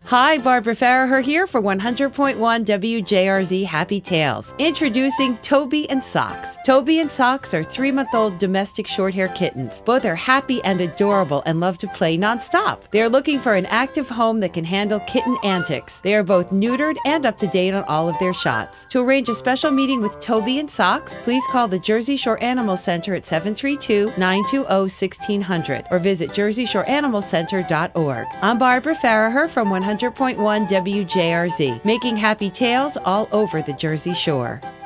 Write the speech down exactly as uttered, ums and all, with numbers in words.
Hi, Barbara Farraher here for one hundred point one W J R Z Happy Tailz. Introducing Toby and Socks. Toby and Socks are three-month-old domestic short-hair kittens. Both are happy and adorable and love to play nonstop. They are looking for an active home that can handle kitten antics. They are both neutered and up-to-date on all of their shots. To arrange a special meeting with Toby and Socks, please call the Jersey Shore Animal Center at seven three two, nine two zero, one six zero zero or visit jersey shore animal center dot org. I'm Barbara Farraher from one hundred point one W J R Z, making happy tales all over the Jersey Shore.